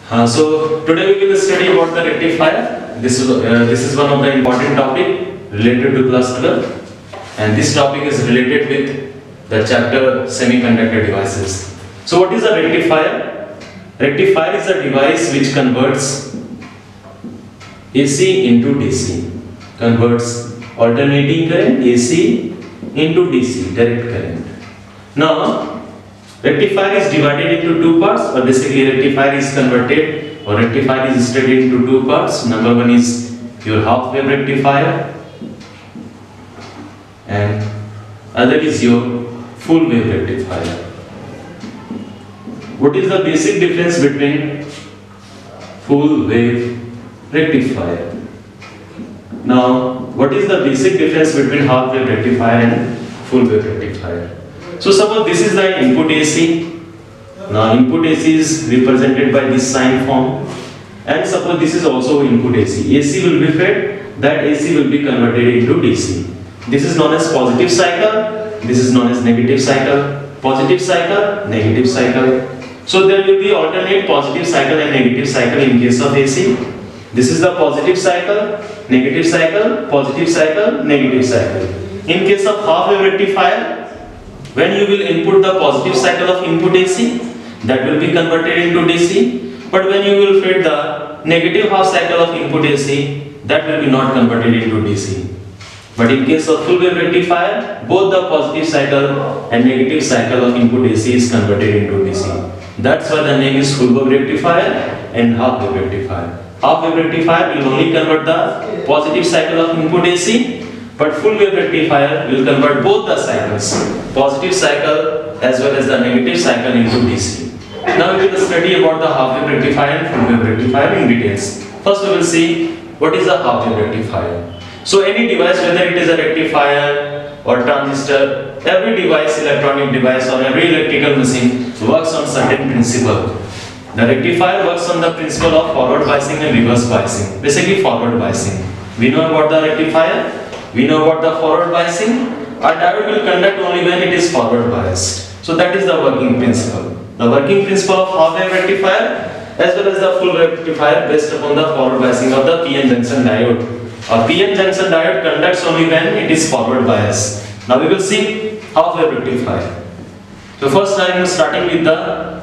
So today we will study about the rectifier. This is one of the important topic related to class 12, and this topic is related with the chapter semiconductor devices. So what is a rectifier? Rectifier is a device which converts AC into DC, converts alternating current AC into DC, direct current. Now rectifier is divided into two parts, or basically rectifier is converted, or rectifier is studied into two parts. Number one is your half wave rectifier, and other is your full wave rectifier. What is the basic difference between full wave rectifier? Now, what is the basic difference between half wave rectifier and full wave rectifier? So suppose this is the input AC. Now input AC is represented by this sign form, and suppose this is also input AC. AC will be fed, that AC will be converted into DC. This is known as positive cycle, this is known as negative cycle. Positive cycle, negative cycle. So there will be alternate positive cycle and negative cycle in case of AC. This is the positive cycle, negative cycle, positive cycle, negative cycle. In case of half wave rectifier, when you will input the positive cycle of input AC, that will be converted into DC. But when you will feed the negative half cycle of input AC, that will be not converted into DC. But in case of full wave rectifier, both the positive cycle and negative cycle of input AC is converted into DC. That's why the name is full wave rectifier and half wave rectifier. Half wave rectifier will only convert the positive cycle of input AC, but full wave rectifier will convert both the cycles, positive cycle as well as the negative cycle, into DC. Now we will study about the half wave rectifier and full wave rectifier in details. First we will see what is a half wave rectifier. So any device, whether it is a rectifier or transistor, every device, electronic device or every electrical machine works on certain principle. The rectifier works on the principle of forward biasing and reverse biasing. Basically forward biasing. We know about the rectifier, we know about the forward biasing. A diode will conduct only when it is forward biased. So that is the working principle. The working principle of half wave rectifier as well as the full wave rectifier based upon the forward biasing of the PN junction diode. A PN junction diode conducts only when it is forward biased. Now we will see half wave rectifier. So first I am starting with the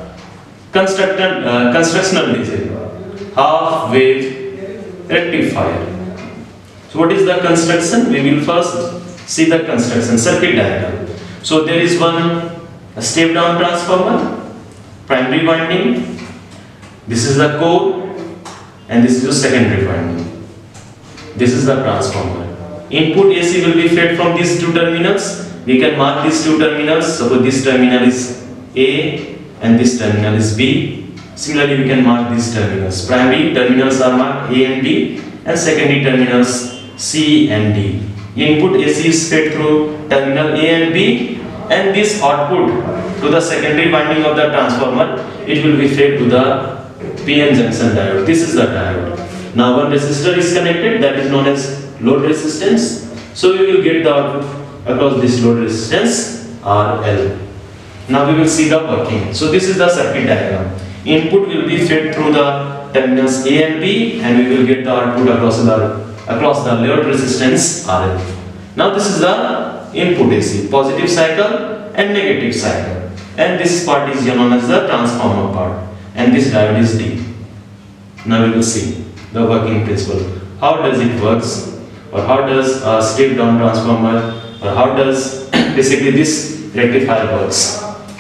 constructional design. Half wave rectifier. So what is the construction? We will first see the construction circuit diagram. So there is one step down transformer, primary winding. This is the core, and this is the secondary winding. This is the transformer. Input AC will be fed from these two terminals. We can mark these two terminals. Suppose this terminal is A and this terminal is B. Similarly, we can mark these terminals. Primary terminals are marked A and B, and secondary terminals C and D. Input AC is fed through terminal A and B, and this output to the secondary winding of the transformer, it will be fed to the PN junction diode. This is the diode. Now one resistor is connected, that is known as load resistance. So we will get the output across this load resistance RL. Now we will see the working. So this is the circuit diagram. Input will be fed through the terminals A and B, and we will get the output across the load resistance RL. Now this is the input AC, positive cycle and negative cycle, and this part is known as the transformer part, and this diode is D. Now we will see the working principle. How does it works, or how does a step down transformer, or how does basically this rectifier works.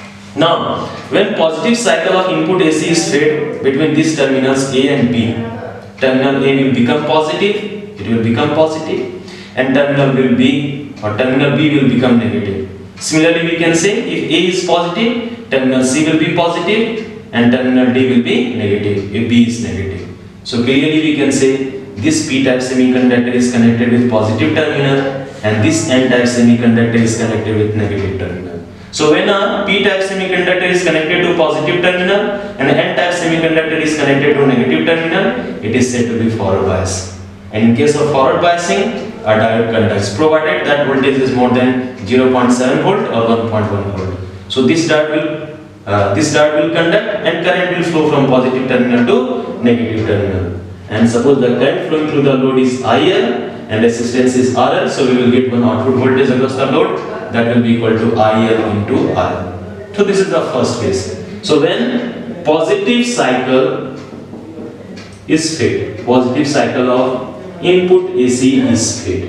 Now when positive cycle of input AC is fed between these terminals A and B, terminal A will become positive, it will become positive, and terminal B will become negative. Similarly, we can say if A is positive, terminal C will be positive and terminal D will be negative if B is negative. So clearly we can say this P-type semiconductor is connected with positive terminal, and this N-type semiconductor is connected with negative terminal. So when a P-type semiconductor is connected to positive terminal and N-type semiconductor is connected to negative terminal, it is said to be forward bias. And in case of forward biasing, a diode conducts provided that voltage is more than 0.7 volt or 1.1 volt. So this diode will conduct and current will flow from positive terminal to negative terminal. And suppose the current flowing through the load is IL and resistance is RL, so we will get one output voltage across the load that will be equal to IL into RL. So this is the first case. So when positive cycle is fed, positive cycle of input AC is fed,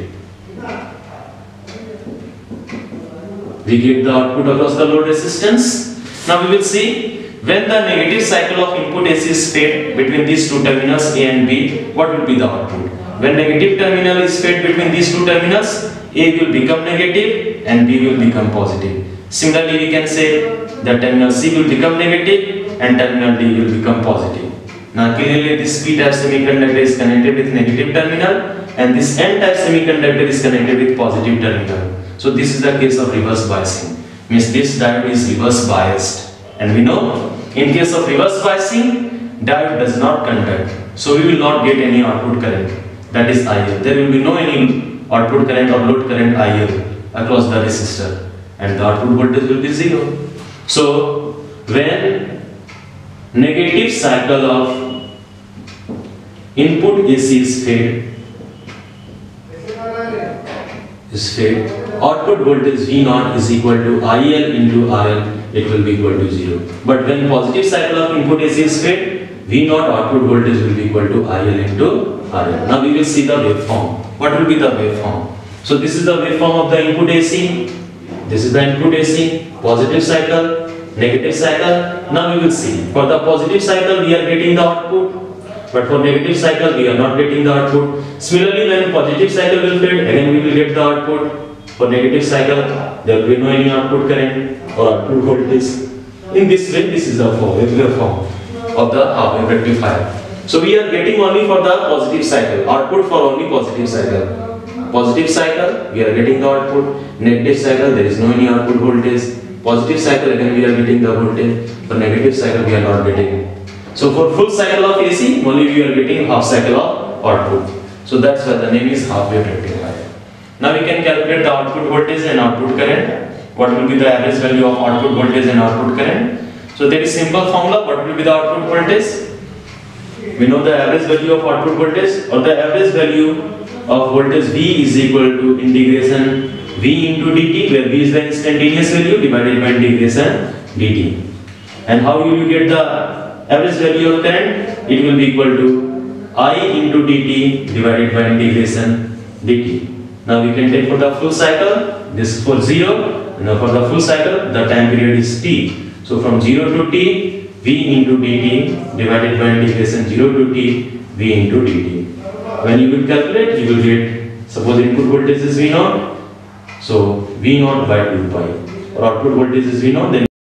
we get the output across the load resistance. Now we will see when the negative cycle of input AC is fed between these two terminals A and B, what will be the output? When negative terminal is fed between these two terminals, A will become negative and B will become positive. Similarly, we can say that terminal C will become negative and terminal D will become positive. Now clearly this P-type semiconductor is connected with negative terminal and this N-type semiconductor is connected with positive terminal. So this is the case of reverse biasing. Means this diode is reverse biased. And we know in case of reverse biasing, diode does not conduct. So we will not get any output current. That is IL. There will be no any output current or load current IL across the resistor. And the output voltage will be 0. So when negative cycle of input AC is fed, output voltage V0 is equal to IL into RL, it will be equal to 0. But when positive cycle of input AC is fed, V0 output voltage will be equal to IL into RL. Now we will see the waveform. What will be the waveform? So this is the waveform of the input AC. This is the input AC, positive cycle, negative cycle. Now we will see. For the positive cycle we are getting the output. But for negative cycle we are not getting the output. Similarly, when positive cycle will fade, again we will get the output. For negative cycle, there will be no any output current or output voltage. In this way, this is the waveform of the half-wave rectifier. So we are getting only for the positive cycle, output for only positive cycle. Positive cycle, we are getting the output. Negative cycle, there is no any output voltage. Positive cycle, again we are getting the voltage. For negative cycle, we are not getting. So for full cycle of AC, only we are getting half cycle of output. So that's why the name is half-wave rectifier. Now we can calculate the output voltage and output current. What will be the average value of output voltage and output current? So there is simple formula. What will be the output voltage? We know the average value of output voltage, or the average value of voltage V is equal to integration V into dt, where V is the instantaneous value divided by integration dt. And how will you get the average value of current? It will be equal to I into dt divided by integration dt. Now we can take for the full cycle, this is for 0. Now for the full cycle, the time period is t. So from 0 to t, V into dt divided by integration 0 to t, V into dt. When you will calculate, you will get, suppose input voltage is V0, so V0 by 2 pi. Or output voltage is V0, then